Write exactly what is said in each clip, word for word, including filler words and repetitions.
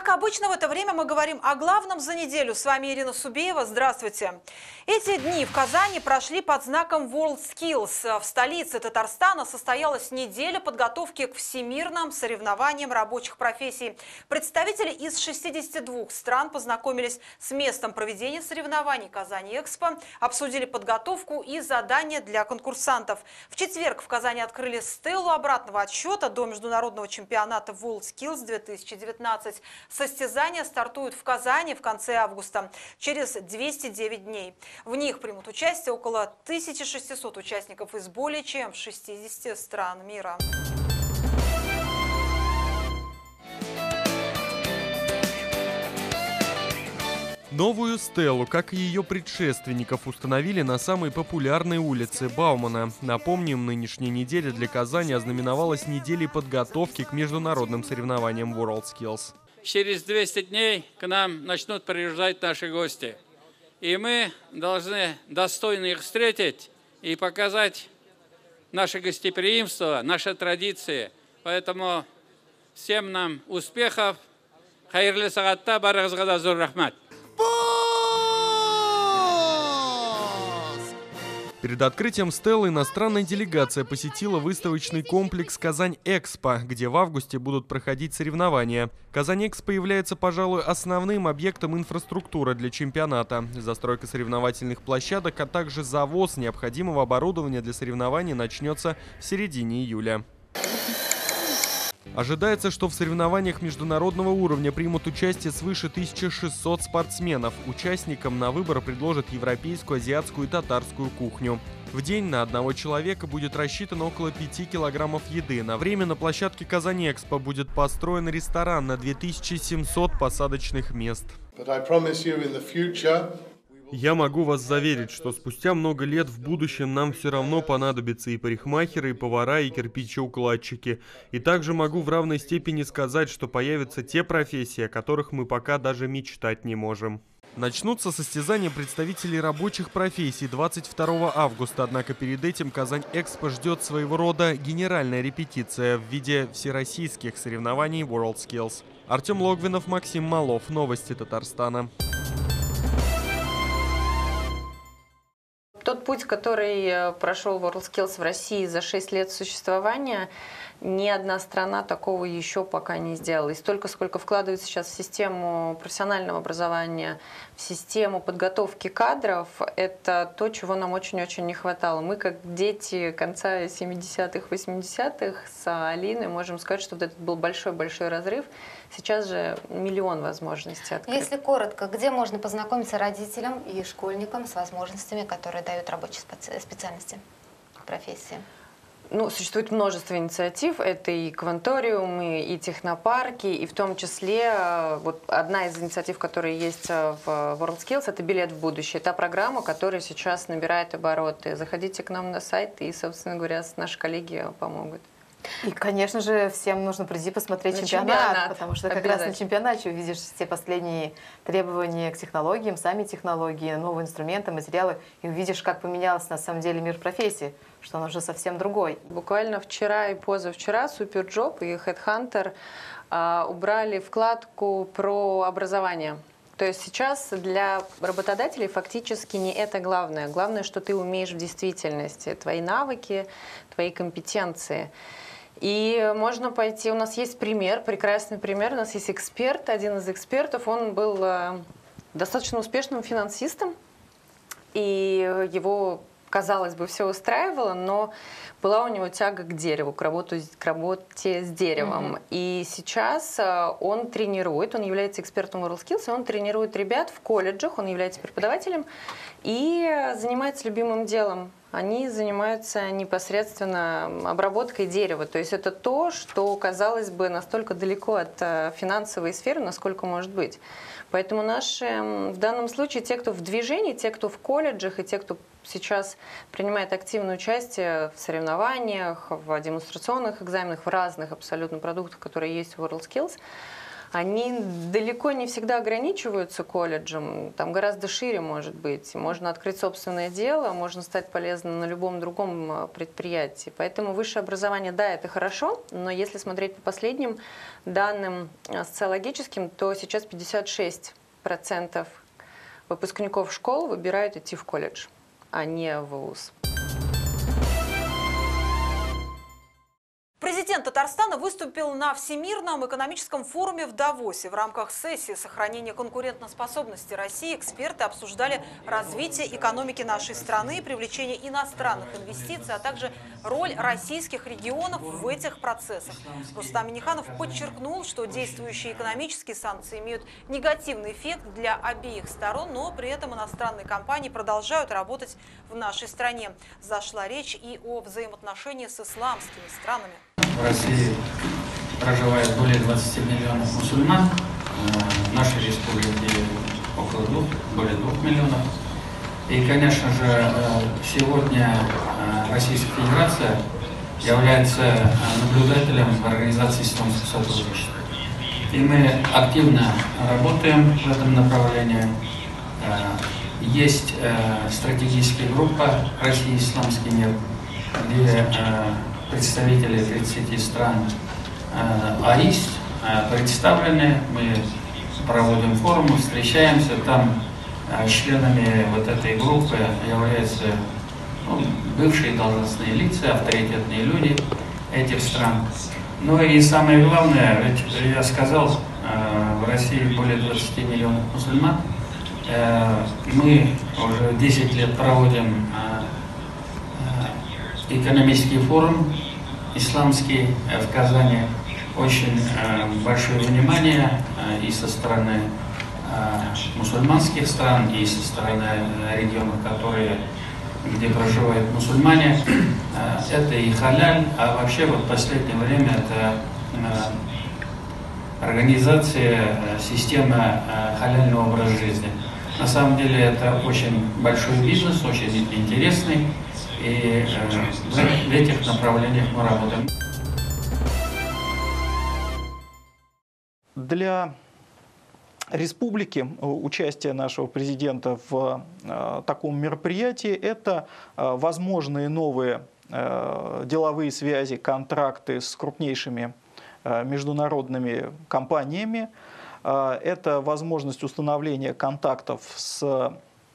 Как обычно, в это время мы говорим о главном за неделю. С вами Ирина Субеева. Здравствуйте. Эти дни в Казани прошли под знаком WorldSkills. В столице Татарстана состоялась неделя подготовки к всемирным соревнованиям рабочих профессий. Представители из шестидесяти двух стран познакомились с местом проведения соревнований Казани-Экспо, обсудили подготовку и задания для конкурсантов. В четверг в Казани открыли стелу обратного отсчета до международного чемпионата WorldSkills две тысячи девятнадцать. Состязания стартуют в Казани в конце августа, через двести девять дней. В них примут участие около тысячи шестисот участников из более чем шестидесяти стран мира. Новую стелу, как и ее предшественников, установили на самой популярной улице Баумана. Напомним, нынешняя неделя для Казани ознаменовалась неделей подготовки к международным соревнованиям WorldSkills. Через двести дней к нам начнут приезжать наши гости. И мы должны достойно их встретить и показать наше гостеприимство, наши традиции. Поэтому всем нам успехов. Хайрлы сагатта, барагызга зур рахмат. Перед открытием стелы иностранная делегация посетила выставочный комплекс «Казань-Экспо», где в августе будут проходить соревнования. «Казань-Экспо» является, пожалуй, основным объектом инфраструктуры для чемпионата. Застройка соревновательных площадок, а также завоз необходимого оборудования для соревнований начнется в середине июля. Ожидается, что в соревнованиях международного уровня примут участие свыше тысячи шестисот спортсменов. Участникам на выбор предложат европейскую, азиатскую и татарскую кухню. В день на одного человека будет рассчитано около пяти килограммов еды. На время на площадке Казани-Экспо будет построен ресторан на две тысячи семьсот посадочных мест. Я могу вас заверить, что спустя много лет в будущем нам все равно понадобятся и парикмахеры, и повара, и кирпичеукладчики. И также могу в равной степени сказать, что появятся те профессии, о которых мы пока даже мечтать не можем. Начнутся состязания представителей рабочих профессий двадцать второго августа, однако перед этим Казань-Экспо ждет своего рода генеральная репетиция в виде всероссийских соревнований WorldSkills. Артем Логвинов, Максим Малов. Новости Татарстана. Тот путь, который прошел WorldSkills в России за шесть лет существования, ни одна страна такого еще пока не сделала. И столько, сколько вкладывают сейчас в систему профессионального образования, в систему подготовки кадров, это то, чего нам очень-очень не хватало. Мы, как дети конца семидесятых, восьмидесятых, с Алиной можем сказать, что вот этот был большой-большой разрыв. Сейчас же миллион возможностей открыт. Если коротко, где можно познакомиться родителям и школьникам с возможностями, которые дают рабочие специальности, профессии? Ну, существует множество инициатив. Это и кванториумы, и технопарки, и в том числе вот одна из инициатив, которые есть в WorldSkills, это «Билет в будущее». Это программа, которая сейчас набирает обороты. Заходите к нам на сайт, и, собственно говоря, наши коллеги помогут. И, конечно же, всем нужно прийти посмотреть чемпионат, чемпионат, потому что как раз на чемпионате увидишь все последние требования к технологиям, сами технологии, новые инструменты, материалы, и увидишь, как поменялся на самом деле мир профессии, что он уже совсем другой. Буквально вчера и позавчера Суперджоп и Headhunter а, убрали вкладку про образование. То есть сейчас для работодателей фактически не это главное. Главное, что ты умеешь в действительности, твои навыки, твои компетенции. И можно пойти, у нас есть пример, прекрасный пример, у нас есть эксперт, один из экспертов, он был достаточно успешным финансистом, и его, казалось бы, все устраивало, но была у него тяга к дереву, к, работу, к работе с деревом. Mm-hmm. И сейчас он тренирует, он является экспертом WorldSkills, и он тренирует ребят в колледжах, он является преподавателем и занимается любимым делом. Они занимаются непосредственно обработкой дерева. То есть это то, что, казалось бы, настолько далеко от финансовой сферы, насколько может быть. Поэтому наши, в данном случае, те, кто в движении, те, кто в колледжах, и те, кто сейчас принимает активное участие в соревнованиях, в демонстрационных экзаменах, в разных абсолютно продуктах, которые есть в WorldSkills, они далеко не всегда ограничиваются колледжем, там гораздо шире может быть. Можно открыть собственное дело, можно стать полезным на любом другом предприятии. Поэтому высшее образование, да, это хорошо, но если смотреть по последним данным социологическим, то сейчас пятьдесят шесть процентов выпускников школ выбирают идти в колледж, а не в вуз. Президент Татарстана выступил на Всемирном экономическом форуме в Давосе. В рамках сессии сохранения конкурентоспособности России эксперты обсуждали развитие экономики нашей страны, привлечение иностранных инвестиций, а также роль российских регионов в этих процессах. Рустам Минниханов подчеркнул, что действующие экономические санкции имеют негативный эффект для обеих сторон, но при этом иностранные компании продолжают работать в нашей стране. Зашла речь и о взаимоотношениях с исламскими странами. В России проживает более двадцати миллионов мусульман, в нашей республике около двух, более двух миллионов. И, конечно же, сегодня Российская Федерация является наблюдателем в организации исламского сотрудничества. И мы активно работаем в этом направлении. Есть стратегическая группа «Россия. Исламский мир», где представители тридцати стран АИС представлены. Мы проводим форумы, встречаемся. Там членами вот этой группы являются ну, бывшие должностные лица, авторитетные люди этих стран. Ну и самое главное, ведь я сказал, в России более двадцати миллионов мусульман. Мы уже десять лет проводим экономический форум исламский в Казани. Очень большое внимание и со стороны мусульманских стран, и со стороны регионов, которые, где проживают мусульмане. Это и халяль, а вообще вот в последнее время это организация системы халяльного образа жизни. На самом деле это очень большой бизнес, очень интересный. И в этих направлениях мы работаем. Для республики участие нашего президента в таком мероприятии – это возможные новые деловые связи, контракты с крупнейшими международными компаниями. Это возможность установления контактов с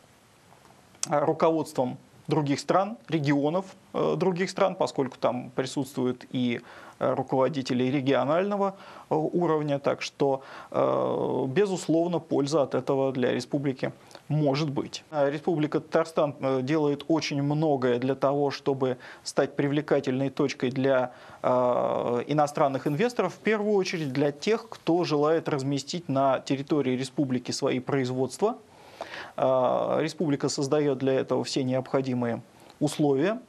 руководством других стран, регионов э, других стран, поскольку там присутствуют и э, руководители регионального э, уровня. Так что, э, безусловно, польза от этого для республики может быть. Республика Татарстан делает очень многое для того, чтобы стать привлекательной точкой для э, иностранных инвесторов, в первую очередь для тех, кто желает разместить на территории республики свои производства. Республика создает для этого все необходимые условия.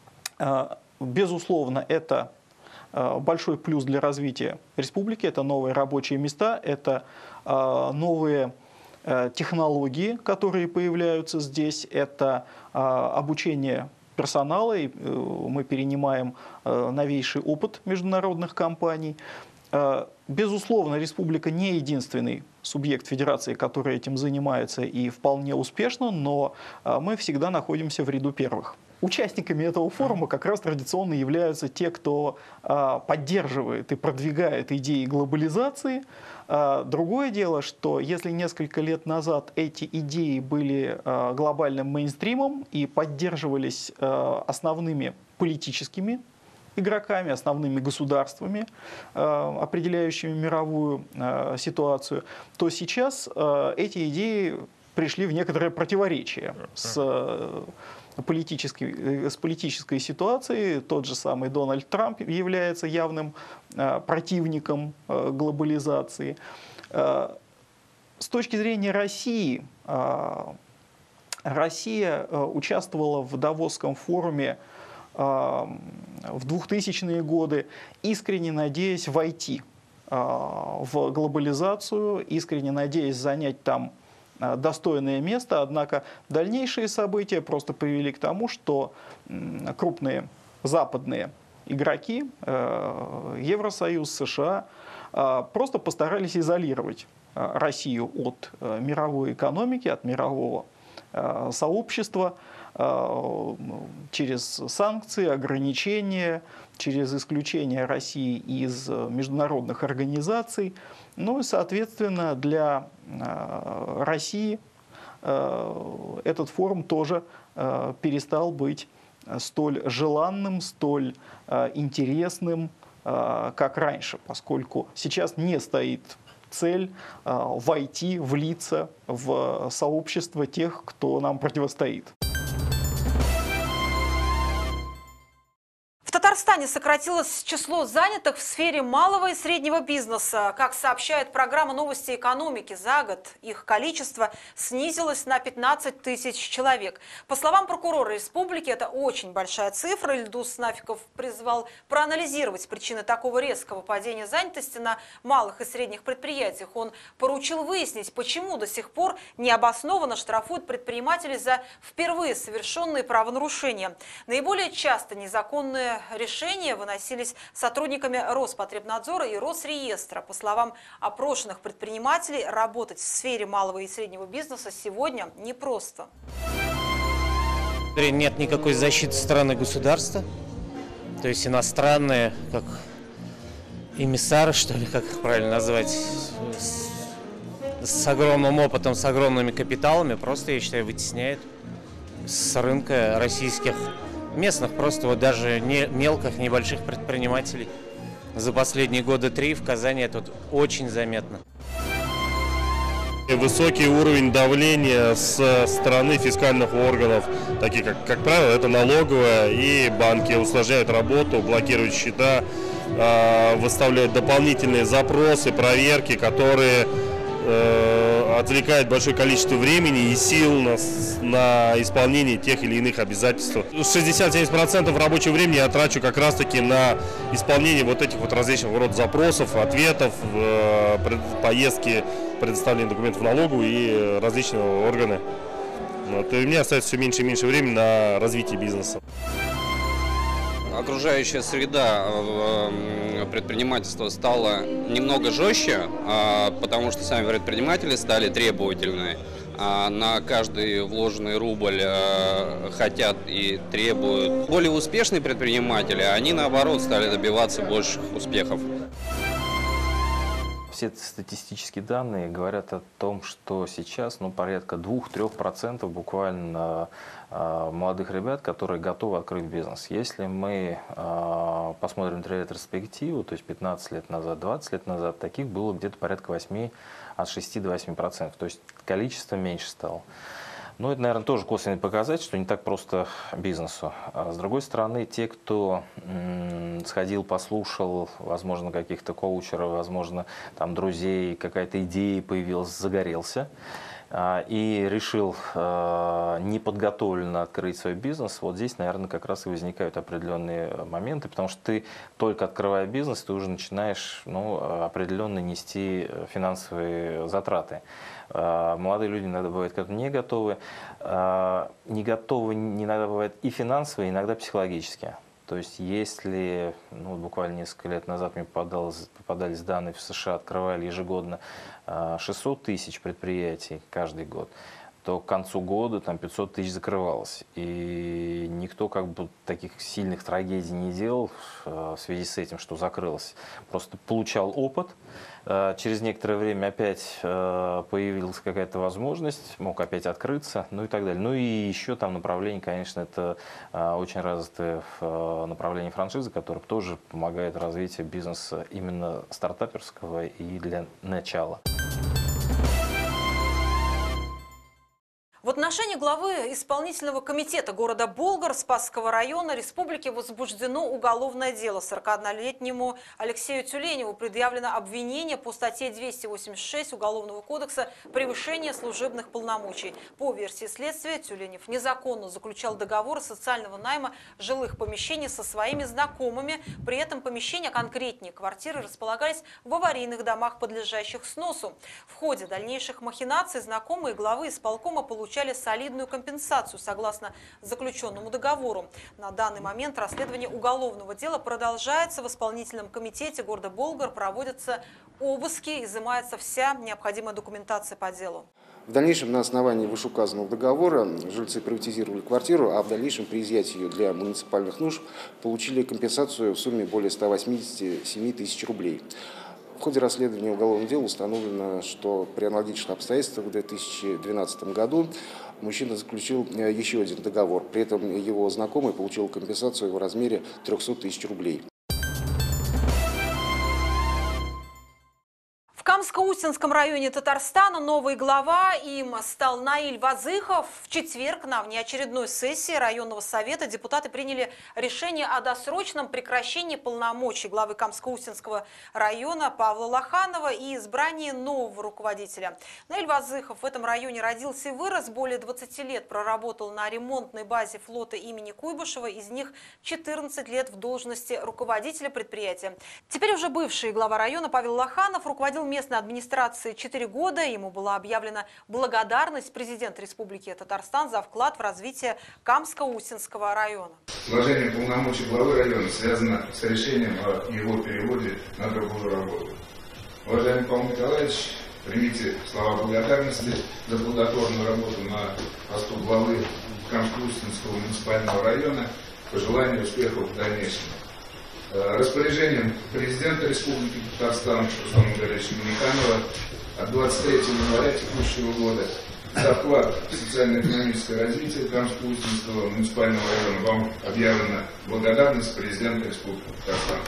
Безусловно, это большой плюс для развития республики. Это новые рабочие места, это новые технологии, которые появляются здесь, это обучение персонала, и мы перенимаем новейший опыт международных компаний. Безусловно, республика не единственный субъект федерации, который этим занимается и вполне успешно, но мы всегда находимся в ряду первых. Участниками этого форума как раз традиционно являются те, кто поддерживает и продвигает идеи глобализации. Другое дело, что если несколько лет назад эти идеи были глобальным мейнстримом и поддерживались основными политическими игроками, основными государствами, определяющими мировую ситуацию, то сейчас эти идеи пришли в некоторое противоречие с политической, с политической ситуацией. Тот же самый Дональд Трамп является явным противником глобализации. С точки зрения России, Россия участвовала в Давосском форуме в двухтысячные годы, искренне надеясь войти в глобализацию, искренне надеясь занять там достойное место. Однако дальнейшие события просто привели к тому, что крупные западные игроки, Евросоюз, США, просто постарались изолировать Россию от мировой экономики, от мирового сообщества через санкции, ограничения, через исключение России из международных организаций. Ну и, соответственно, для России этот форум тоже перестал быть столь желанным, столь интересным, как раньше, поскольку сейчас не стоит цель войти, влиться в сообщество тех, кто нам противостоит. В Татарстане сократилось число занятых в сфере малого и среднего бизнеса. Как сообщает программа «Новости экономики», за год их количество снизилось на пятнадцать тысяч человек. По словам прокурора республики, это очень большая цифра. Ильдус Нафиков призвал проанализировать причины такого резкого падения занятости на малых и средних предприятиях. Он поручил выяснить, почему до сих пор необоснованно штрафуют предпринимателей за впервые совершенные правонарушения. Наиболее часто незаконные решения выносились сотрудниками Роспотребнадзора и Росреестра. По словам опрошенных предпринимателей, работать в сфере малого и среднего бизнеса сегодня непросто. Нет никакой защиты со стороны государства. То есть иностранные, как эмиссары, что ли, как их правильно назвать, с, с огромным опытом, с огромными капиталами, просто, я считаю, вытесняют с рынка российских местных, просто вот даже не мелких, небольших предпринимателей. За последние года три в Казани это вот очень заметно. Высокий уровень давления со стороны фискальных органов, такие как, как правило, это налоговая и банки, усложняют работу, блокируют счета, выставляют дополнительные запросы, проверки, которые отвлекает большое количество времени и сил на, на исполнение тех или иных обязательств. шестьдесят-семьдесят процентов рабочего времени я трачу как раз-таки на исполнение вот этих вот различных род запросов, ответов, поездки, предоставление документов в налоговую и различные органы. Вот. И у меня остается все меньше и меньше времени на развитие бизнеса. Окружающая среда предпринимательства стала немного жестче, потому что сами предприниматели стали требовательны. На каждый вложенный рубль хотят и требуют. Более успешные предприниматели, они наоборот стали добиваться больших успехов. Все статистические данные говорят о том, что сейчас ну, порядка двух-трёх процентов буквально э, молодых ребят, которые готовы открыть бизнес. Если мы э, посмотрим ретроспективу, то есть пятнадцать лет назад, двадцать лет назад, таких было где-то порядка восьми, от шести до восьми процентов. То есть количество меньше стало. Ну, это, наверное, тоже косвенный показатель, что не так просто бизнесу. А с другой стороны, те, кто м, сходил, послушал, возможно, каких-то коучеров, возможно, там, друзей, какая-то идея появилась, загорелся а, и решил а, неподготовленно открыть свой бизнес, вот здесь, наверное, как раз и возникают определенные моменты, потому что ты, только открывая бизнес, ты уже начинаешь ну, определенно нести финансовые затраты. Молодые люди иногда бывают как не готовы. Не готовы иногда бывает и финансово, и иногда психологически. То есть если ну, буквально несколько лет назад мне попадались, попадались данные в США, открывали ежегодно шестьсот тысяч предприятий каждый год, то к концу года там пятьсот тысяч закрывалось. И никто как бы таких сильных трагедий не делал в связи с этим, что закрылось. Просто получал опыт. Через некоторое время опять появилась какая-то возможность, мог опять открыться, ну и так далее. Ну и еще там направление, конечно, это очень развитое направление франшизы, которое тоже помогает развитию бизнеса именно стартаперского и для начала. В отношении главы исполнительного комитета города Болгар Спасского района республики возбуждено уголовное дело. сорокаоднолетнему Алексею Тюленеву предъявлено обвинение по статье двести восемьдесят шесть Уголовного кодекса «Превышение служебных полномочий». По версии следствия, Тюленев незаконно заключал договоры социального найма жилых помещений со своими знакомыми. При этом помещения, конкретнее квартиры, располагались в аварийных домах, подлежащих сносу. В ходе дальнейших махинаций знакомые главы исполкома получили получали солидную компенсацию согласно заключенному договору. На данный момент расследование уголовного дела продолжается. В исполнительном комитете города Болгар проводятся обыски, изымается вся необходимая документация по делу. В дальнейшем на основании вышеуказанного договора жильцы приватизировали квартиру, а в дальнейшем при изъятии ее для муниципальных нужд получили компенсацию в сумме более ста восьмидесяти семи тысяч рублей. В ходе расследования уголовного дела установлено, что при аналогичных обстоятельствах в две тысячи двенадцатом году мужчина заключил еще один договор. При этом его знакомый получил компенсацию в размере трёхсот тысяч рублей. В Камско-Устинском районе Татарстана новый глава им стал Наиль Вазыхов. В четверг на внеочередной сессии районного совета депутаты приняли решение о досрочном прекращении полномочий главы Камско-Устинского района Павла Лоханова и избрании нового руководителя. Наиль Вазыхов в этом районе родился и вырос, более двадцати лет проработал на ремонтной базе флота имени Куйбышева, из них четырнадцать лет в должности руководителя предприятия. Теперь уже бывший глава района Павел Лоханов руководил местной администрации четыре года. Ему была объявлена благодарность президента Республики Татарстан за вклад в развитие Камско-Устинского района. Сложение полномочий главы района связано с решением о его переводе на другую работу. Уважаемый Павел Николаевич, примите слова благодарности за плодотворную работу на посту главы Камско-Устинского муниципального района. Пожелания успехов в дальнейшем. Распоряжением президента Республики Татарстан Руслана Гуляевича Минниханова от двадцать третьего января текущего года за вклад в социально-экономическое развитие Камско-Устинского муниципального района вам объявлена благодарность президента Республики Татарстан.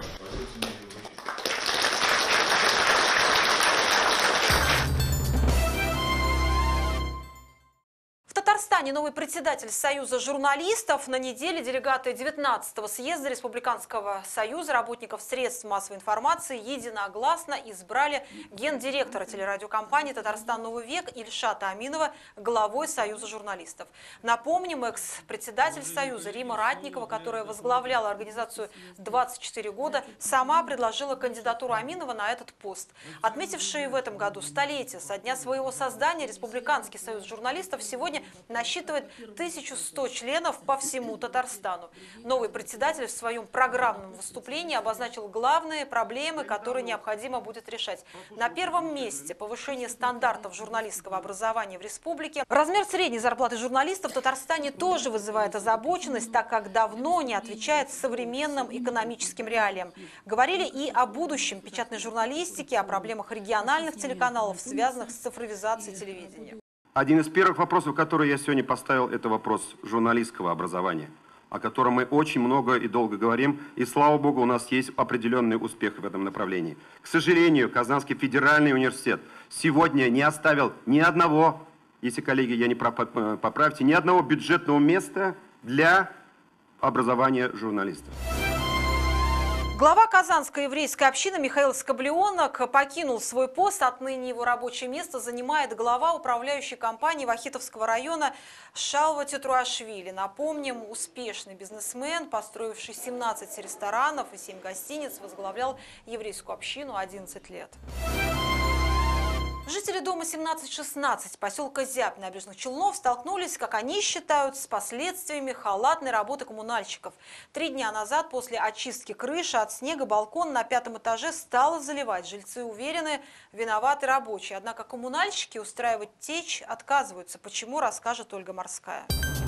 Новый председатель Союза журналистов. На неделе делегаты девятнадцатого съезда Республиканского союза работников средств массовой информации единогласно избрали гендиректора телерадиокомпании «Татарстан. Новый век» Ильшата Аминова главой Союза журналистов. Напомним, экс-председатель Союза Рима Ратникова, которая возглавляла организацию двадцать четыре года, сама предложила кандидатуру Аминова на этот пост. Отметивший в этом году столетие со дня своего создания, Республиканский союз журналистов сегодня насчитывает тысячу сто членов по всему Татарстану. Новый председатель в своем программном выступлении обозначил главные проблемы, которые необходимо будет решать. На первом месте повышение стандартов журналистского образования в республике. Размер средней зарплаты журналистов в Татарстане тоже вызывает озабоченность, так как давно не отвечает современным экономическим реалиям. Говорили и о будущем печатной журналистики, о проблемах региональных телеканалов, связанных с цифровизацией телевидения. Один из первых вопросов, который я сегодня поставил, это вопрос журналистского образования, о котором мы очень много и долго говорим, и, слава богу, у нас есть определенный успех в этом направлении. К сожалению, Казанский федеральный университет сегодня не оставил ни одного, если, коллеги, я не поправьте, ни одного бюджетного места для образования журналистов. Глава Казанской еврейской общины Михаил Скоблионок покинул свой пост. Отныне его рабочее место занимает глава управляющей компании Вахитовского района Шалва Тетруашвили. Напомним, успешный бизнесмен, построивший семнадцать ресторанов и семь гостиниц, возглавлял еврейскую общину одиннадцать лет. Жители дома семнадцать шестнадцать поселка Зябь Набережных Челнов столкнулись, как они считают, с последствиями халатной работы коммунальщиков. Три дня назад после очистки крыши от снега балкон на пятом этаже стало заливать. Жильцы уверены, виноваты рабочие. Однако коммунальщики устраивать течь отказываются. Почему, расскажет Ольга Морская.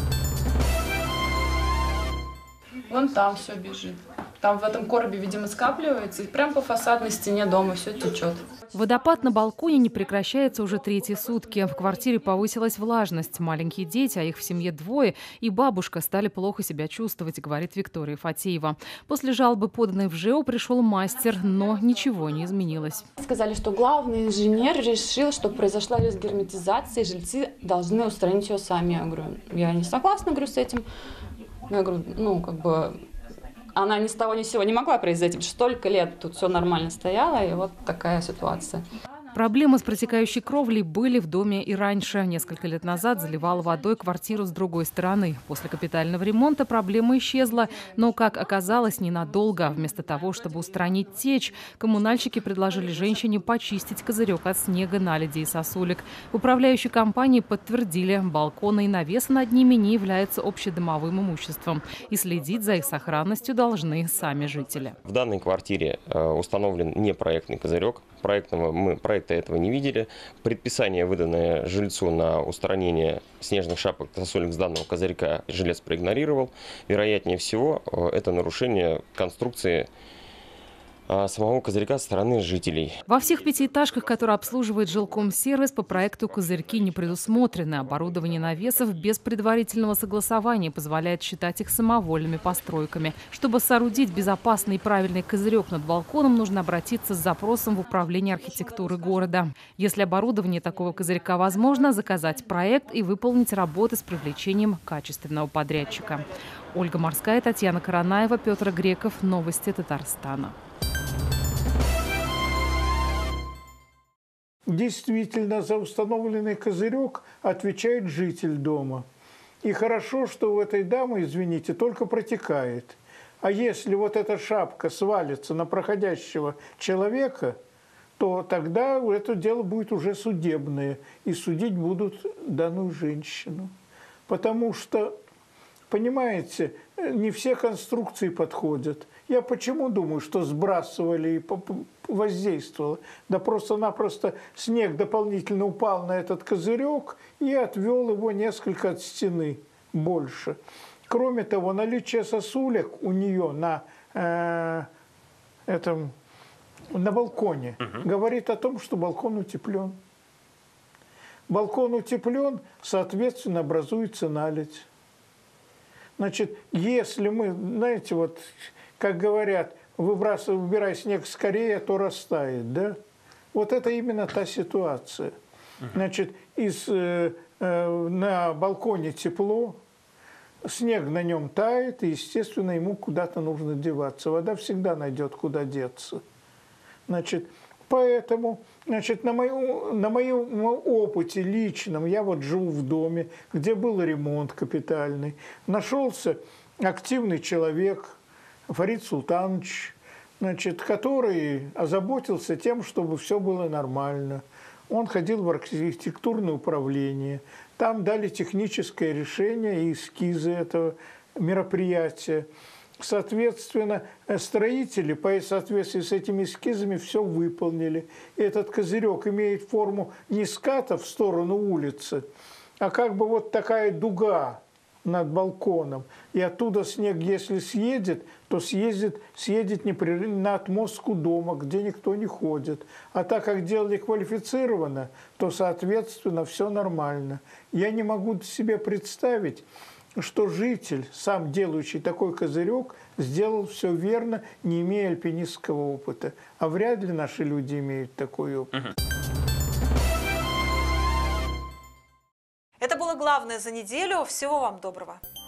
Вон там все бежит. Там в этом коробе, видимо, скапливается, и прям по фасадной стене дома все течет. Водопад на балконе не прекращается уже третьи сутки. В квартире повысилась влажность. Маленькие дети, а их в семье двое, и бабушка стали плохо себя чувствовать, говорит Виктория Фатеева. После жалобы, поданной в ЖЭО, пришел мастер, но ничего не изменилось. Сказали, что главный инженер решил, что произошла разгерметизация, и жильцы должны устранить ее сами. Я говорю, я не согласна, говорю, с этим. Я говорю, ну, как бы... Она ни с того ни с сего не могла произойти, потому что столько лет тут все нормально стояло, и вот такая ситуация. Проблемы с протекающей кровлей были в доме и раньше. Несколько лет назад заливал водой квартиру с другой стороны. После капитального ремонта проблема исчезла, но, как оказалось, ненадолго. Вместо того, чтобы устранить течь, коммунальщики предложили женщине почистить козырек от снега, наледи и сосулек. В управляющей компании подтвердили, балконы и навесы над ними не являются общедомовым имуществом. И следить за их сохранностью должны сами жители. В данной квартире установлен непроектный козырек. Проектного, мы проекта этого не видели. Предписание, выданное жильцу на устранение снежных шапок и сосулек с данного козырька, жилец проигнорировал. Вероятнее всего, это нарушение конструкции самого козырька со стороны жителей. Во всех пятиэтажках, которые обслуживает жилкомсервис, по проекту козырьки не предусмотрены. Оборудование навесов без предварительного согласования позволяет считать их самовольными постройками. Чтобы соорудить безопасный и правильный козырек над балконом, нужно обратиться с запросом в управление архитектуры города. Если оборудование такого козырька возможно, заказать проект и выполнить работы с привлечением качественного подрядчика. Ольга Морская, Татьяна Каранаева, Петр Греков. Новости Татарстана. Действительно, за установленный козырек отвечает житель дома. И хорошо, что у этой дамы, извините, только протекает. А если вот эта шапка свалится на проходящего человека, то тогда это дело будет уже судебное. И судить будут данную женщину. Потому что, понимаете, не все конструкции подходят. Я почему думаю, что сбрасывали и воздействовало? Да просто-напросто снег дополнительно упал на этот козырек и отвел его несколько от стены больше. Кроме того, наличие сосулек у нее на, э, этом, на балконе угу. говорит о том, что балкон утеплен. Балкон утеплен, соответственно, образуется наледь. Значит, если мы, знаете, вот, как говорят, выбрасывай, выбирай снег скорее, то растает, да? Вот это именно та ситуация. Значит, из, э, э, на балконе тепло, снег на нем тает, и, естественно, ему куда-то нужно деваться. Вода всегда найдет, куда деться. Значит, поэтому, значит, на, мою, на моем опыте личном, я вот живу в доме, где был ремонт капитальный, нашелся активный человек, Фарид Султанович, значит, который озаботился тем, чтобы все было нормально. Он ходил в архитектурное управление, там дали техническое решение и эскизы этого мероприятия. Соответственно, строители по соответствии с этими эскизами все выполнили. Этот козырек имеет форму не ската в сторону улицы, а как бы вот такая дуга над балконом. И оттуда снег, если съедет, то съездит, съедет непрерывно на отмостку дома, где никто не ходит. А так как делали квалифицированно, то, соответственно, все нормально. Я не могу себе представить, что житель, сам делающий такой козырек, сделал все верно, не имея альпинистского опыта. А вряд ли наши люди имеют такой опыт. Это было главное за неделю. Всего вам доброго.